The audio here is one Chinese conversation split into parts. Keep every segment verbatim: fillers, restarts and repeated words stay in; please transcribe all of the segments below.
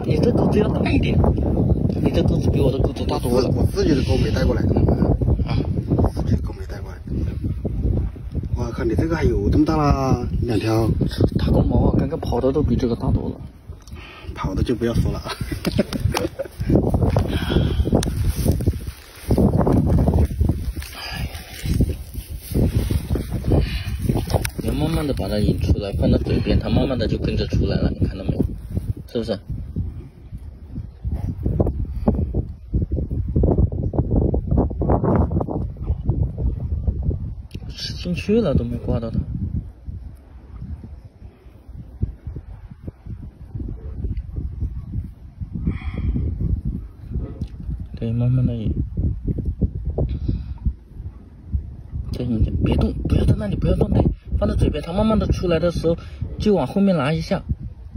你这钩子要大一点，你这钩子比我的钩子大多了。 我自己的钩没带过来。啊，自己的钩没带过来。我靠，你这个还有这么大啦，两条。 大公毛啊，刚刚跑的都比这个大多了。 跑的就不要说了啊。 你要慢慢的把它引出来，放到嘴边，它慢慢的就跟着出来了，你看到没有？是不是？吃进去了都没挂到它。对，慢慢的引。再引点，别动，不要在那里，不要动，对，放到嘴边，它慢慢的出来的时候，就往后面拿一下。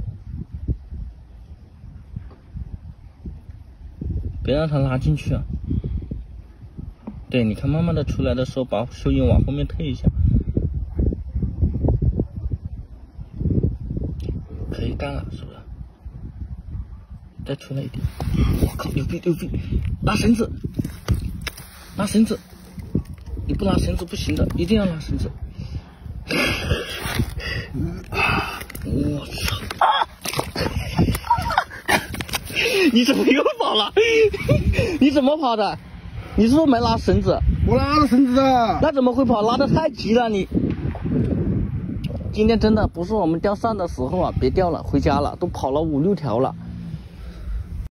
别让它拉进去啊！对，你看，慢慢的出来的时候，把收音往后面退一下，可以干了，是不是？再出来一点！我靠，牛逼牛逼！拉绳子，拉绳子！你不拉绳子不行的，一定要拉绳子！我操！你怎么又跑了？你怎么跑的？你是不是没拉绳子？ 我拉了绳子的。 那怎么会跑？拉得太急了你。今天真的不是我们钓上的时候啊，别钓了，回家了，都跑了五六条了。